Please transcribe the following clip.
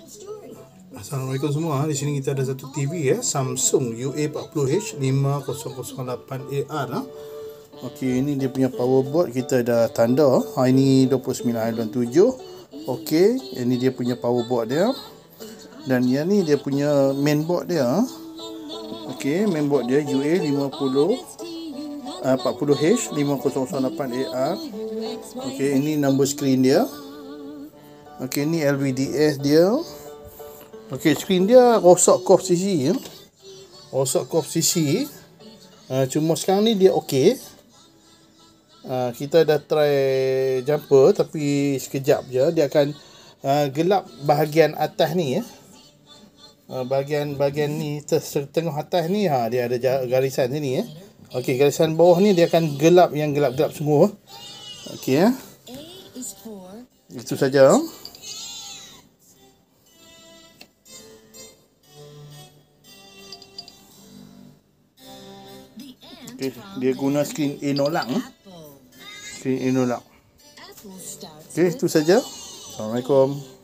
Assalamualaikum semua. Di sini kita ada satu TV ya, Samsung UA40H 5008AR. Okey, ini dia punya power board, kita dah tanda. Ini 29/7. Okey, ini dia punya power board dia. Dan yang ni dia punya mainboard dia. Okey, mainboard dia UA40H 5008AR. Okey, ini number screen dia. Okey, ni LVDS dia. Okey, skrin dia rosak cough CC ya. Rosak cough CC. Cuma sekarang ni dia okey. Kita dah try jumper tapi sekejap je dia akan gelap bahagian atas ni ya. Bahagian ni tengah atas ni dia ada garisan sini ya. Okey, garisan bawah ni dia akan gelap, yang gelap-gelap semua. Okey ya. Itu saja. Okay, dia guna skrin Innolux. Skrin Innolux. Okay, itu saja. Assalamualaikum.